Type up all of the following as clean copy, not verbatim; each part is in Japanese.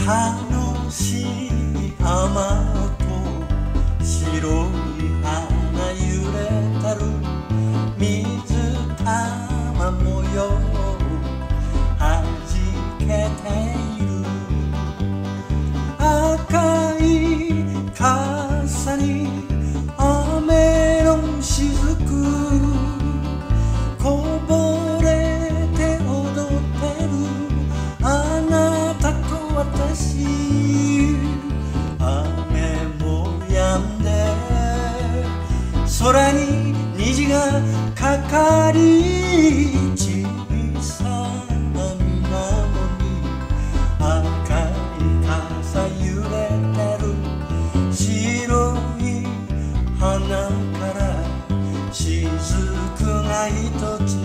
楽しい雨音、白い花揺れてる水玉模様はじけている。赤い傘に雨のしずく、こぼれて踊ってるあなたと私。雨も止んで空に虹がかかり、小さな水面に赤い傘揺れてる。白い花から雫が一つ。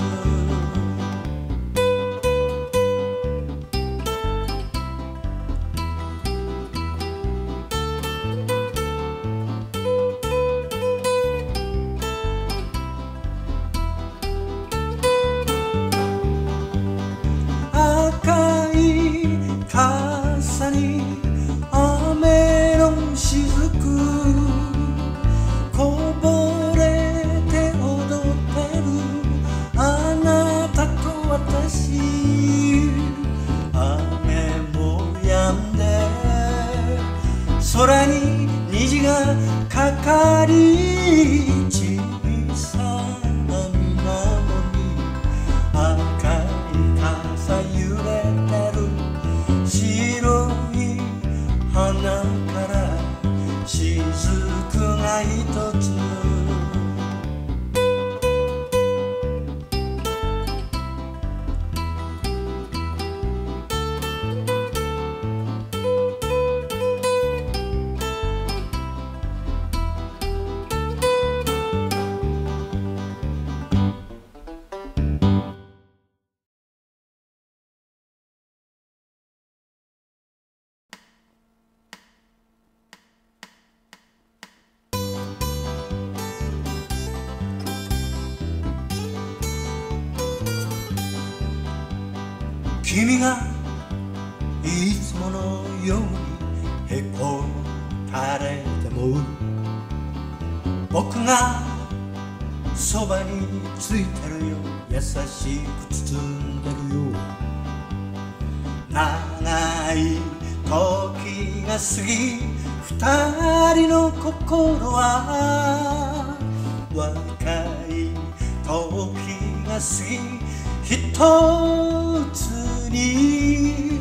赤い傘に雨のしずく、こぼれて踊ってるあなたと私。雨も止んで空に虹がかかり、小さな水面に赤い傘揺れてる。白い花から雫が一つ。君がいつものようにへこたれても、僕がそばについてるよ、優しく包んでるよ。長い時が過ぎ、二人の心は若い時が過ぎ、一つに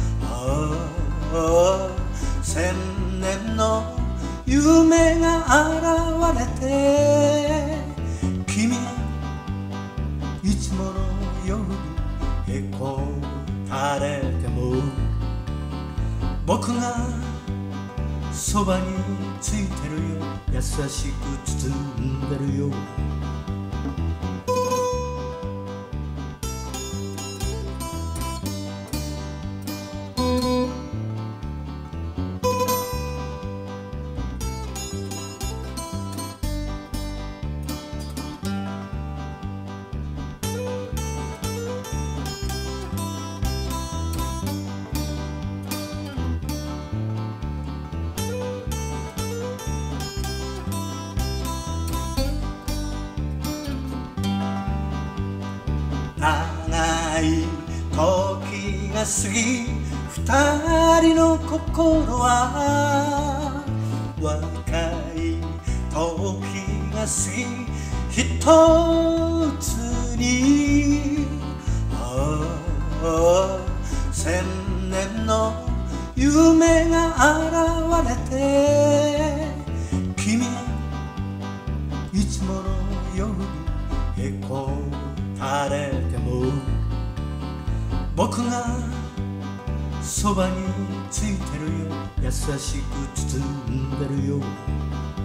千年の夢が現れて、君がいつものようにへこたれても、僕がそばについてるよ、優しく包んでるよ。長い時が過ぎ、二人の心は若い時が過ぎ、一つに千年の夢が現れて、君がいつものようにへこたれても、僕がそばについてるよ、優しく包んでるよ。